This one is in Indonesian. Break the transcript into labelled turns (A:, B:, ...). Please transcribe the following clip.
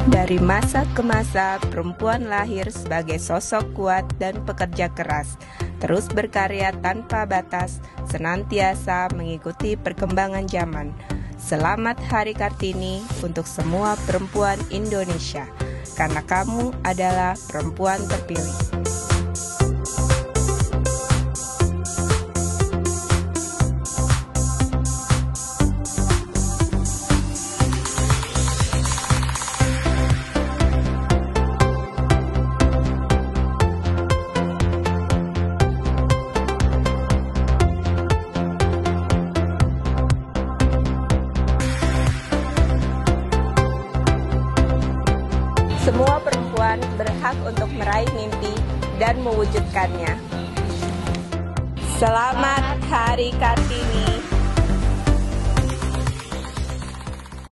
A: Dari masa ke masa, perempuan lahir sebagai sosok kuat dan pekerja keras, terus berkarya tanpa batas, senantiasa mengikuti perkembangan zaman. Selamat Hari Kartini untuk semua perempuan Indonesia, karena kamu adalah perempuan terpilih. Semua perempuan berhak untuk meraih mimpi dan mewujudkannya. Selamat Hari Kartini.